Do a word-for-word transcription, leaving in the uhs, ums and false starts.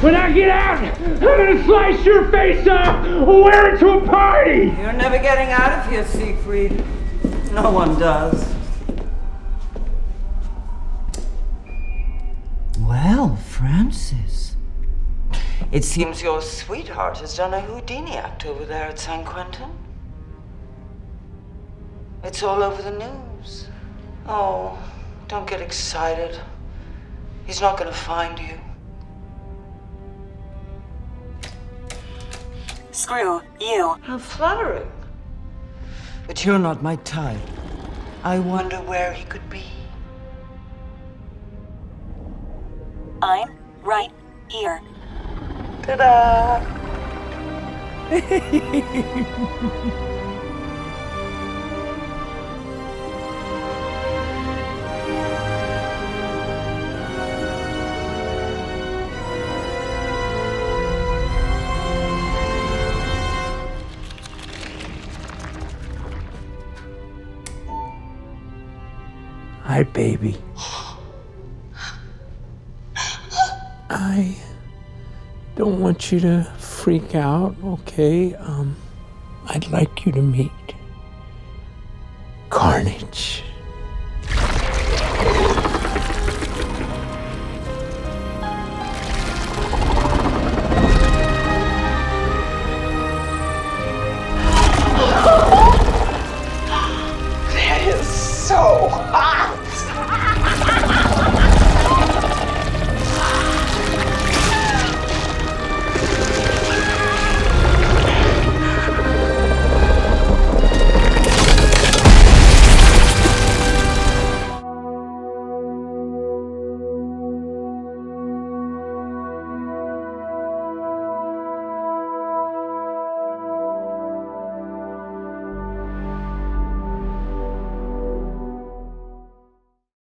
When I get out, I'm gonna slice your face off and wear it to a party! You're never getting out of here, Siegfried. No one does. Well, Francis. It seems your sweetheart has done a Houdini act over there at San Quentin. It's all over the news. Oh, don't get excited. He's not gonna find you. Screw you. How flattering. But you're not my type. I wonder where he could be. I'm right here. Ta-da! Hi, baby. I don't want you to freak out, okay? Um, I'd like you to meet Carnage.